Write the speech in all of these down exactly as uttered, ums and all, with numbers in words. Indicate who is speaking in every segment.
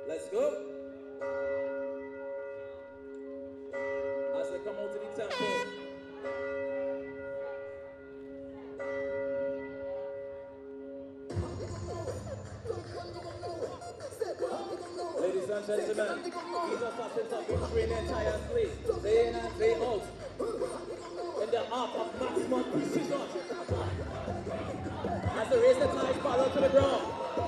Speaker 1: Let's go. As they come out to the temple. Ladies and gentlemen, these assassins have been training tirelessly, day in and day out, in the art of maximum precision. As they raise the ties parallel to the ground.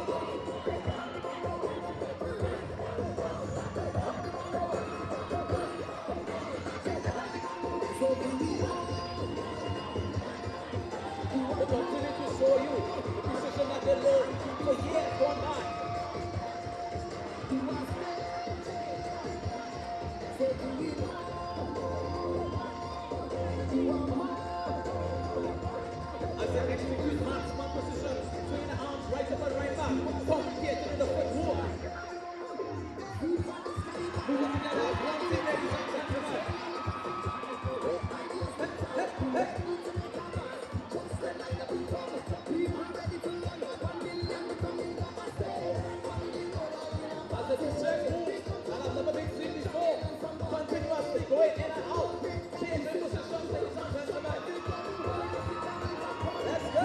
Speaker 1: They continue to show you the precision that they learned for years gone by. As they execute maximum precision, swing the arms right up and right back, complicated in the footwork. Moving together as one team, ladies and gentlemen. Hey, hey, hey. As the two-step move, and I've never been seen before, continuously going in and out, changing positions, ladies and gentlemen. Let's go!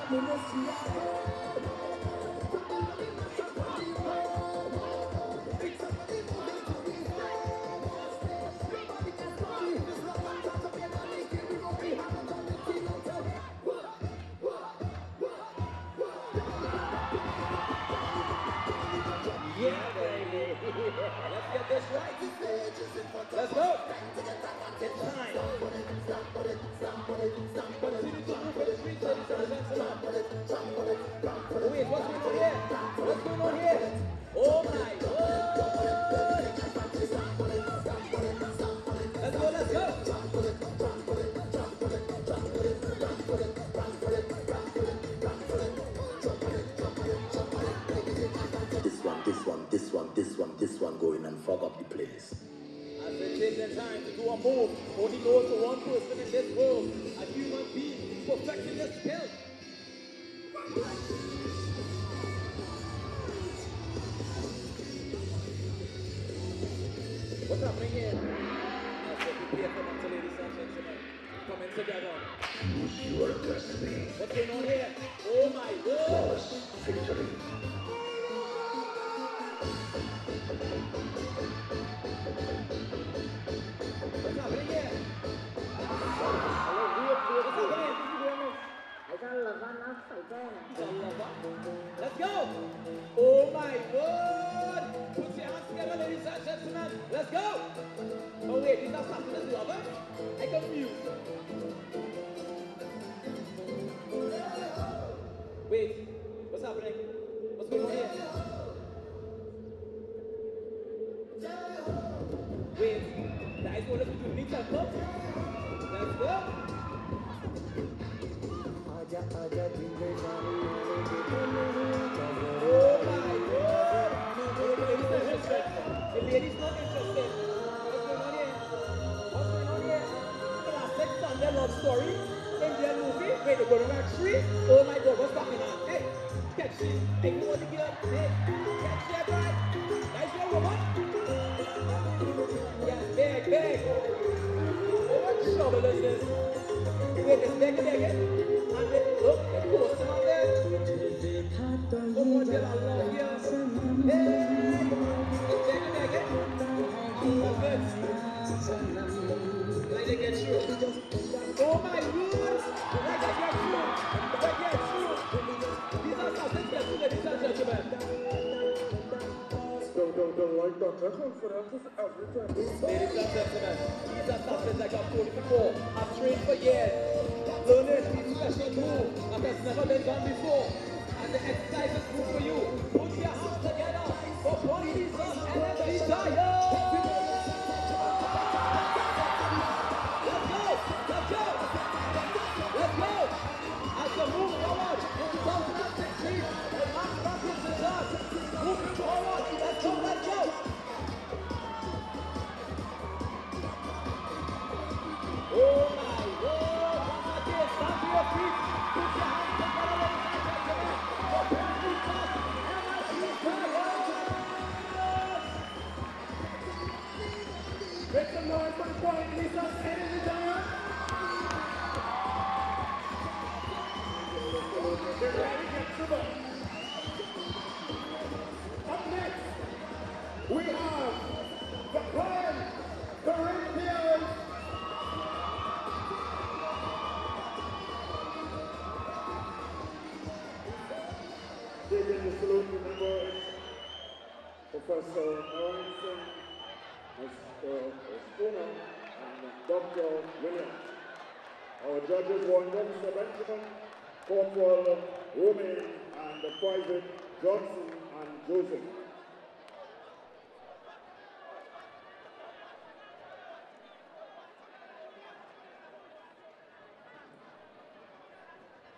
Speaker 1: Yeah, baby. Let's get this right. Let's go. It's time. Continue to move in the streets, ladies and gentlemen. Wait, what's going on here? What's going on here? Oh my God. Let's go, let's go.
Speaker 2: This one, this one, this one, this one going and fog up the place.
Speaker 1: As they take their time to do a move, only known to one person in this world, a human being perfecting their skill. What's happening here? As they prepare for mental, ladies and gentlemen, coming together.
Speaker 2: Your destiny.
Speaker 1: What's going on here? Oh my God!
Speaker 2: Flawless victory.
Speaker 1: What's happening here? Let's go! Oh my God! Put your hands together, ladies and gentlemen. Let's go! Oh wait, these are something as lovers? I confused. Wait, what's happening? What's going on here? Wait, guys, what if we do need temple? Let's go! Oh my God! Oh, the ladies are interested. The ladies not interested. What's going on here? What's going on here? Classic Sunday love story. Indian movie. Wait, they go to that tree. Oh my God, what's happening now? Hey, catch it. Ignore the girl. Hey, catch that right. Nice your woman. Yes, big, big. Oh, what trouble is this? Wait, it's big, big, big. And they, look, they post them out there. Oh, what did I love here? Hey, it's big, big, big. Oh, good. Like they get through. Oh my God! Like they get through. They get through. These are something that you ladies and gentlemen. Ladies and gentlemen, these are something like I've told you before. I've trained for years. Learning these special moves that has never been done before. And the exercise is good for you. Put your hands together for one season and then be tired. Let's go! Let's go! Let's go! As we move forward in two thousand sixteen, the mass practice is done. Moving forward. Let's go! Let's go! Oh my God! Once again, stand to your feet. Put your hands together, ladies and gentlemen. For Prince Lucas, M I Make some noise for the point, Lisa, and in the giant. Get ready, get super. Up next, we have the Prime Corinthians. Taking the salute, remember, Professor Aronson, Mister Spooner, and Doctor Williams. Our judges were Mister Benjamin, Corporal Romain, and Private Johnson and Joseph.